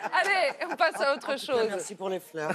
Allez, on passe à autre chose. Merci pour les fleurs.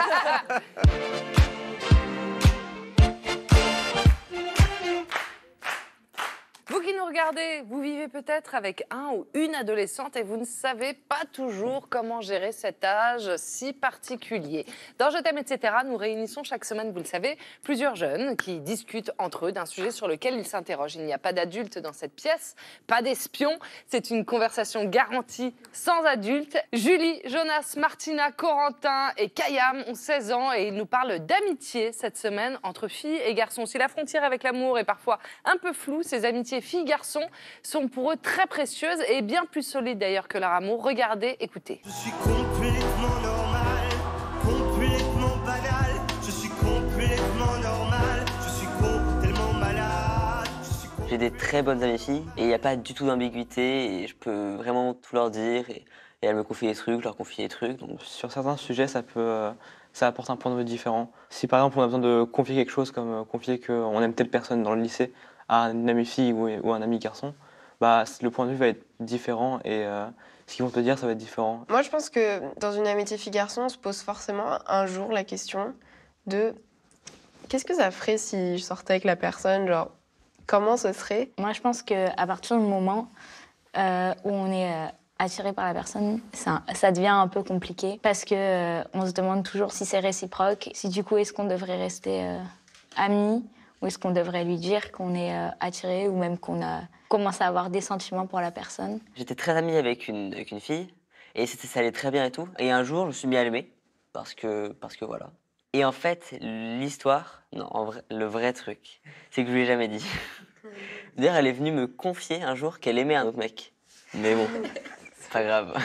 Vous qui nous regardez, vous vivez peut-être avec un ou une adolescente et vous ne savez pas toujours comment gérer cet âge si particulier. Dans Je t'aime, etc., nous réunissons chaque semaine, vous le savez, plusieurs jeunes qui discutent entre eux d'un sujet sur lequel ils s'interrogent. Il n'y a pas d'adulte dans cette pièce, pas d'espion. C'est une conversation garantie sans adulte. Julie, Jonas, Martina, Corentin et Kayam ont 16 ans et ils nous parlent d'amitié cette semaine entre filles et garçons. Si la frontière avec l'amour est parfois un peu floue, ces amitiés filles-garçons sont pour eux très précieuses et bien plus solides d'ailleurs que leur amour. Regardez, écoutez. Je suis complètement normal, complètement banal. Je suis complètement normal, je suis tellement malade. J'ai des très bonnes amies filles et il n'y a pas du tout d'ambiguïté et je peux vraiment tout leur dire et elles me confient des trucs, je leur confie des trucs. Donc sur certains sujets, ça apporte un point de vue différent. Si par exemple on a besoin de confier quelque chose comme confier qu'on aime telle personne dans le lycée à une amie fille ou un ami garçon, bah, le point de vue va être différent et ce qu'ils vont te dire, ça va être différent. Moi, je pense que dans une amitié fille-garçon, on se pose forcément un jour la question de qu'est-ce que ça ferait si je sortais avec la personne, genre comment ce serait? Moi, je pense qu'à partir du moment où on est attiré par la personne, ça devient un peu compliqué parce que on se demande toujours si c'est réciproque, si du coup, est-ce qu'on devrait rester amis ou est-ce qu'on devrait lui dire qu'on est attiré ou même qu'on a commencé à avoir des sentiments pour la personne. J'étais très amie avec une fille et ça allait très bien et tout. Et un jour, je me suis mis à l'aimer parce que voilà. Et en fait, l'histoire, non, en vrai, le vrai truc, c'est que je lui ai jamais dit. D'ailleurs, elle est venue me confier un jour qu'elle aimait un autre mec. Mais bon, c'est pas grave.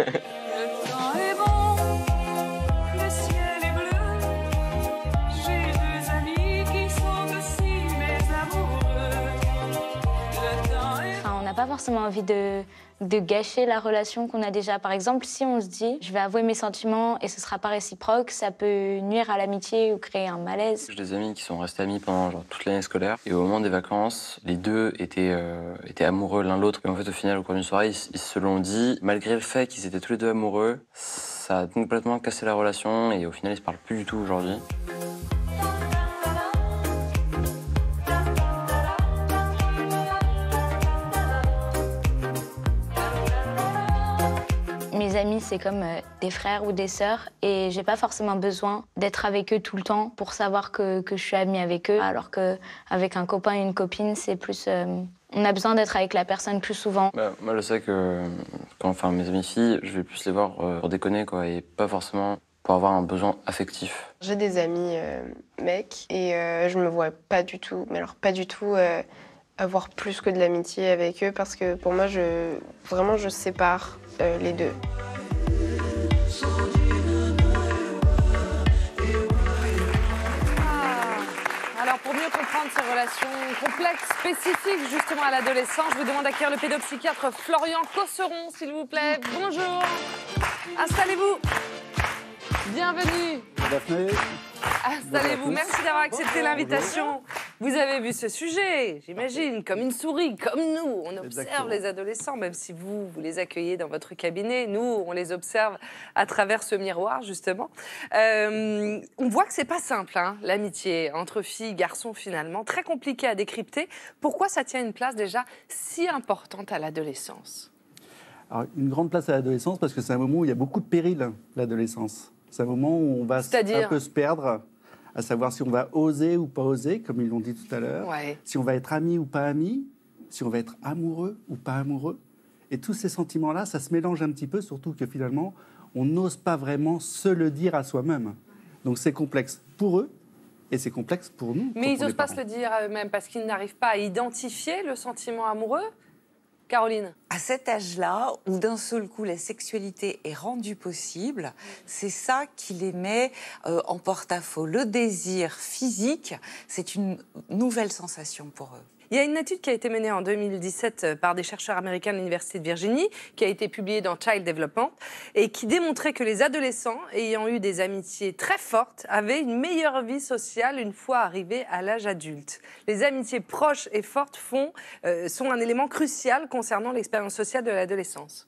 Le temps est bon, le ciel est bleu. J'ai deux amis qui sont aussi mes amoureux. Le temps est Enfin, on n'a pas forcément envie de gâcher la relation qu'on a déjà. Par exemple, si on se dit « je vais avouer mes sentiments et ce sera pas réciproque », ça peut nuire à l'amitié ou créer un malaise. J'ai des amis qui sont restés amis pendant toute l'année scolaire et au moment des vacances, les deux étaient amoureux l'un l'autre. Et en fait, au final, au cours d'une soirée, ils se l'ont dit. Malgré le fait qu'ils étaient tous les deux amoureux, ça a complètement cassé la relation et au final, ils se parlent plus du tout aujourd'hui. Mes amis, c'est comme des frères ou des sœurs et j'ai pas forcément besoin d'être avec eux tout le temps pour savoir que je suis amie avec eux. Alors qu'avec un copain et une copine, c'est plus... on a besoin d'être avec la personne plus souvent. Moi, je sais que quand mes amis filles, je vais plus les voir pour déconner, quoi, et pas forcément pour avoir un besoin affectif. J'ai des amis mecs et je me vois pas du tout, mais alors pas du tout avoir plus que de l'amitié avec eux parce que pour moi, je sépare les deux. Alors, pour mieux comprendre ces relations complexes, spécifiques justement à l'adolescence, je vous demande d'accueillir le pédopsychiatre Florian Cosseron, s'il vous plaît. Bonjour. Installez-vous. Bienvenue. Daphné. Installez-vous. Merci d'avoir accepté l'invitation. Vous avez vu ce sujet, j'imagine, comme une souris, comme nous. On observe les adolescents, même si vous les accueillez dans votre cabinet. Nous, on les observe à travers ce miroir, justement. On voit que c'est pas simple, hein, l'amitié entre filles et garçons, finalement. Très compliqué à décrypter. Pourquoi ça tient une place déjà si importante à l'adolescence? Alors, une grande place à l'adolescence parce que c'est un moment où il y a beaucoup de périls, l'adolescence. C'est un moment où on va un peu se perdre, à savoir si on va oser ou pas oser, comme ils l'ont dit tout à l'heure, si on va être ami ou pas ami, si on va être amoureux ou pas amoureux. Et tous ces sentiments-là, ça se mélange un petit peu, surtout que finalement, on n'ose pas vraiment se le dire à soi-même. Donc c'est complexe pour eux et c'est complexe pour nous. Mais ils n'osent pas se le dire à eux-mêmes parce qu'ils n'arrivent pas à identifier le sentiment amoureux. Caroline. À cet âge-là, où d'un seul coup la sexualité est rendue possible, c'est ça qui les met en porte-à-faux. Le désir physique, c'est une nouvelle sensation pour eux. Il y a une étude qui a été menée en 2017 par des chercheurs américains de l'Université de Virginie, qui a été publiée dans Child Development, et qui démontrait que les adolescents ayant eu des amitiés très fortes avaient une meilleure vie sociale une fois arrivés à l'âge adulte. Les amitiés proches et fortes sont un élément crucial concernant l'expérience sociale de l'adolescence.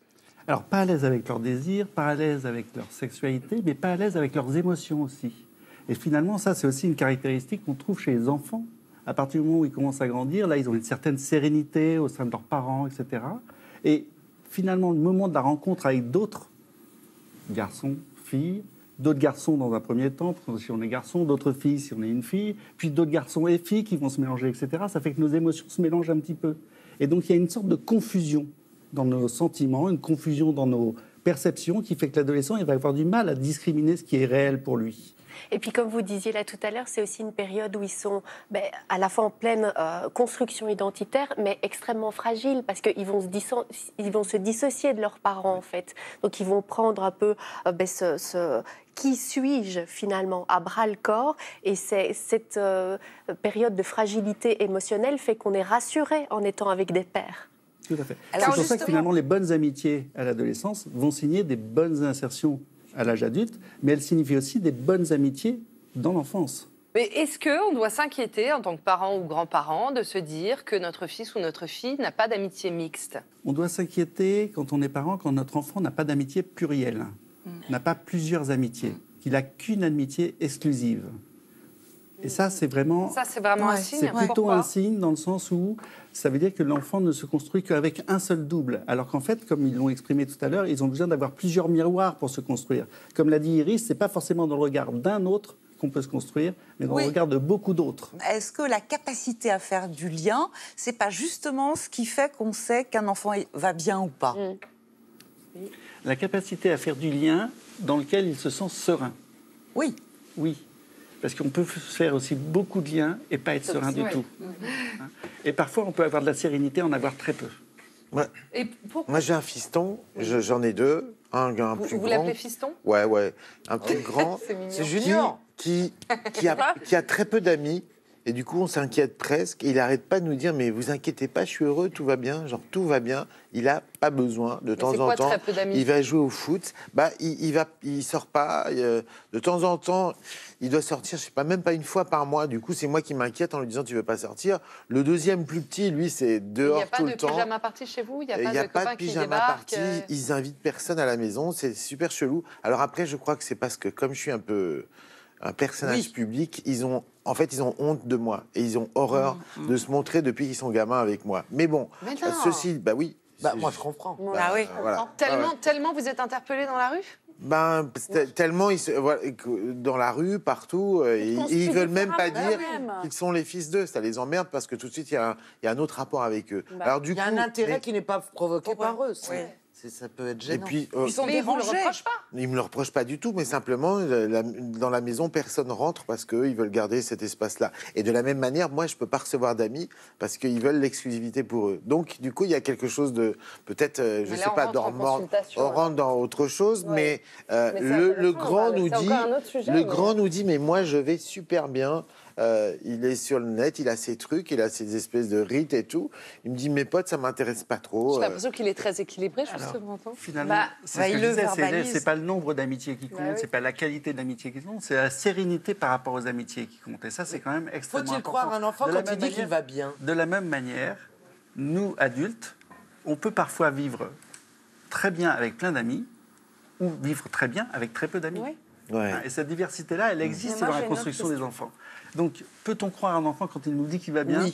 Alors, pas à l'aise avec leurs désirs, pas à l'aise avec leur sexualité, mais pas à l'aise avec leurs émotions aussi. Et finalement, ça, c'est aussi une caractéristique qu'on trouve chez les enfants. À partir du moment où ils commencent à grandir, là, ils ont une certaine sérénité au sein de leurs parents, etc. Et finalement, le moment de la rencontre avec d'autres garçons, filles, d'autres garçons dans un premier temps, si on est garçon, d'autres filles si on est une fille, puis d'autres garçons et filles qui vont se mélanger, etc. Ça fait que nos émotions se mélangent un petit peu. Et donc, il y a une sorte de confusion dans nos sentiments, une confusion dans nos perceptions qui fait que l'adolescent, il va avoir du mal à discriminer ce qui est réel pour lui. Et puis, comme vous disiez là tout à l'heure, c'est aussi une période où ils sont à la fois en pleine construction identitaire, mais extrêmement fragiles, parce qu'ils vont se dissocier de leurs parents, en fait. Donc, ils vont prendre un peu qui suis-je, finalement, à bras-le-corps. Et cette période de fragilité émotionnelle fait qu'on est rassuré en étant avec des pairs. Tout à fait. C'est pour ça que, finalement, les bonnes amitiés à l'adolescence vont signer des bonnes insertions à l'âge adulte, mais elles signifient aussi des bonnes amitiés dans l'enfance. Mais est-ce qu'on doit s'inquiéter en tant que parent ou grand-parent de se dire que notre fils ou notre fille n'a pas d'amitié mixte? On doit s'inquiéter quand on est parent, quand notre enfant n'a pas d'amitié plurielle, n'a pas plusieurs amitiés, qu'il n'a qu'une amitié exclusive. Et ça, c'est vraiment... Ça, c'est vraiment un signe. C'est plutôt un signe dans le sens où ça veut dire que l'enfant ne se construit qu'avec un seul double. Alors qu'en fait, comme ils l'ont exprimé tout à l'heure, ils ont besoin d'avoir plusieurs miroirs pour se construire. Comme l'a dit Iris, c'est pas forcément dans le regard d'un autre qu'on peut se construire, mais dans le regard de beaucoup d'autres. Est-ce que la capacité à faire du lien, c'est pas justement ce qui fait qu'on sait qu'un enfant va bien ou pas? La capacité à faire du lien dans lequel il se sent serein. Oui. Oui. Parce qu'on peut faire aussi beaucoup de liens et pas être serein du tout. Et parfois, on peut avoir de la sérénité, en avoir très peu. Moi, j'ai un fiston, j'en ai deux. Un plus grand. Vous l'appelez fiston? Ouais. Un plus grand. C'est Junior. Qui a très peu d'amis. Et du coup, on s'inquiète presque. Et il n'arrête pas de nous dire, mais vous inquiétez pas, je suis heureux, tout va bien. Genre, tout va bien. Il n'a pas besoin. De temps en temps, il va jouer au foot. Il sort pas. De temps en temps, il doit sortir, je sais pas, même pas une fois par mois. Du coup, c'est moi qui m'inquiète en lui disant, tu veux pas sortir. Le deuxième plus petit, lui, c'est dehors tout le temps. Il n'y a pas de pyjama party chez vous? Il n'y a pas de pyjama party. Ils invitent personne à la maison. C'est super chelou. Alors après, je crois que c'est parce que comme je suis un personnage public, ils ont honte de moi et ils ont horreur de se montrer depuis qu'ils sont gamins avec moi. Mais bon, ceci, oui. Moi, je comprends. Voilà. Tellement vous êtes interpellé dans la rue? Tellement dans la rue, partout, ils veulent même pas dire qu'ils sont les fils d'eux. Ça les emmerde parce que tout de suite, il y a un autre rapport avec eux. Alors, il y a un intérêt qui n'est pas provoqué par eux. Ça peut être gênant. Et puis, ils sont dérangés. Ils ne le reprochent pas. Ils me le reprochent pas du tout, mais simplement, dans la maison, personne rentre parce qu'ils veulent garder cet espace-là. Et de la même manière, moi, je peux pas recevoir d'amis parce qu'ils veulent l'exclusivité pour eux. Donc, du coup, il y a quelque chose de, peut-être, je sais pas, on rentre dans autre chose, mais le grand nous dit, mais moi, je vais super bien. Il est sur le net, il a ses trucs, il a ses espèces de rites et tout. Il me dit, mes potes, ça m'intéresse pas trop. J'ai l'impression qu'il est très équilibré, justement. Finalement, c'est ce que je disais, c'est pas le nombre d'amitiés qui compte, c'est pas la qualité de l'amitié qui compte, c'est la sérénité par rapport aux amitiés qui compte. Et ça, c'est quand même extrêmement important. Faut-il croire un enfant quand il dit qu'il va bien? De la même manière, nous, adultes, on peut parfois vivre très bien avec plein d'amis ou vivre très bien avec très peu d'amis. Et cette diversité-là, elle existe dans la construction des enfants. Donc, peut-on croire un enfant quand il nous dit qu'il va bien?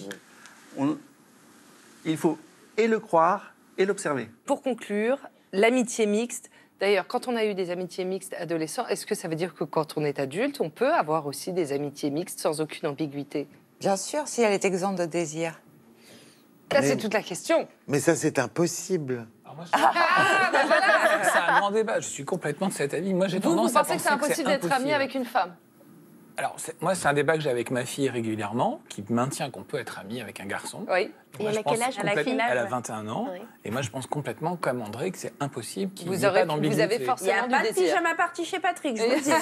Il faut et le croire et l'observer. Pour conclure, l'amitié mixte. D'ailleurs, quand on a eu des amitiés mixtes adolescents, est-ce que ça veut dire que quand on est adulte, on peut avoir aussi des amitiés mixtes sans aucune ambiguïté? Bien sûr, si elle est exempte de désir. Là, c'est toute la question. Mais ça, c'est impossible. C'est un grand débat. Je suis complètement de cet avis. Moi, j'ai tendance vous à pensez que c'est impossible d'être ami avec une femme? Alors, moi, c'est un débat que j'ai avec ma fille régulièrement, qui maintient qu'on peut être ami avec un garçon. Oui. Et elle a quel âge? Elle a 21 ans. Oui. Et moi, je pense complètement, comme André, que c'est impossible qu'il n'y ait pas d'ambiguïté. Vous avez forcément du désir. Il n'y a pas de pyjama party chez Patrick, je vous le dis.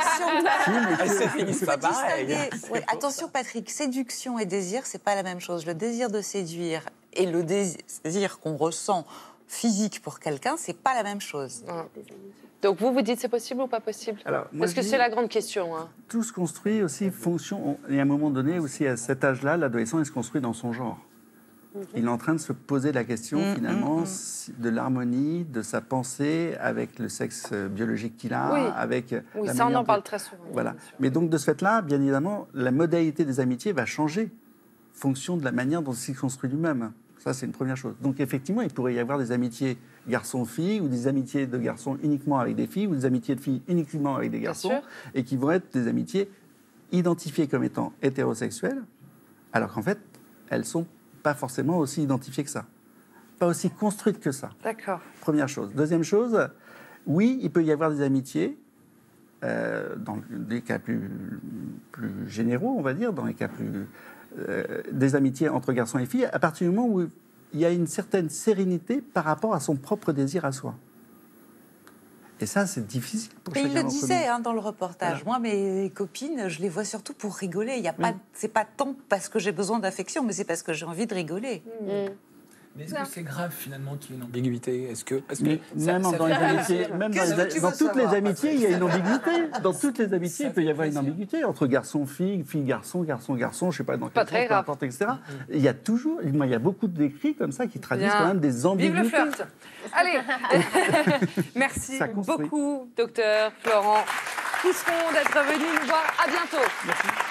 Attention, Patrick, séduction et désir, c'est pas la même chose. Le désir de séduire et le désir qu'on ressent physique pour quelqu'un, c'est pas la même chose. Donc vous dites c'est possible ou pas possible? Parce que c'est la grande question. Tout se construit aussi fonction. Il y a un moment donné aussi à cet âge-là, l'adolescent il se construit dans son genre. Il est en train de se poser la question, finalement, de l'harmonie de sa pensée avec le sexe biologique qu'il a, avec... Oui, ça, on en parle très souvent. Voilà. Mais donc, de ce fait-là, bien évidemment, la modalité des amitiés va changer fonction de la manière dont il s'est construit lui-même. Ça, c'est une première chose. Donc, effectivement, il pourrait y avoir des amitiés garçons-filles, ou des amitiés de garçons uniquement avec des filles, ou des amitiés de filles uniquement avec des garçons, et qui vont être des amitiés identifiées comme étant hétérosexuelles, alors qu'en fait, elles sont pas forcément aussi identifiées que ça. Pas aussi construites que ça. D'accord. Première chose. Deuxième chose, oui, il peut y avoir des amitiés, dans des cas plus généraux, on va dire, dans les cas plus... des amitiés entre garçons et filles, à partir du moment où il y a une certaine sérénité par rapport à son propre désir à soi. Et ça, c'est difficile pour chacun d'entre nous. Il le disait dans le reportage. Voilà. Moi, mes copines, je les vois surtout pour rigoler. Il y a pas, c'est pas tant parce que j'ai besoin d'affection, mais c'est parce que j'ai envie de rigoler. Mais est-ce que c'est grave finalement qu'il y ait une ambiguïté? Est-ce que même dans les amitiés, dans toutes les amitiés, il y a une ambiguïté. Dans toutes les amitiés, il peut y avoir une ambiguïté entre garçon-fille, fille-garçon, garçon-garçon, je sais pas dans quel sens, peu importe, etc. Il y a toujours, il y a beaucoup d'écrits comme ça qui traduisent quand même des ambiguïtés. Vive le flirt. Allez, merci beaucoup, docteur Florent Pousseron, d'être venu nous voir. À bientôt. Merci.